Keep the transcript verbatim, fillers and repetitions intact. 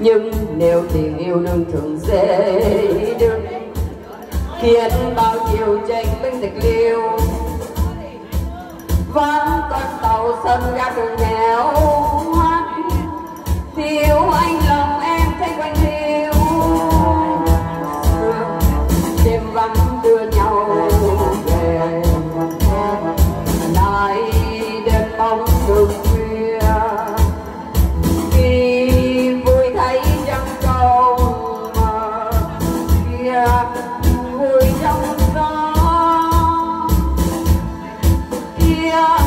Nhưng nếu tình yêu nương thường dễ được khiến bao nhiêu tranh binh tịch liêu, vẫn con tàu sân ga đường nghèo hoắt, thiếu anh lòng em thấy quanh hiu. Đêm vắng đưa nhau về, lại đêm bóng đường khuya, khi vui thấy chẳng câu mà kia vui trong gió kia.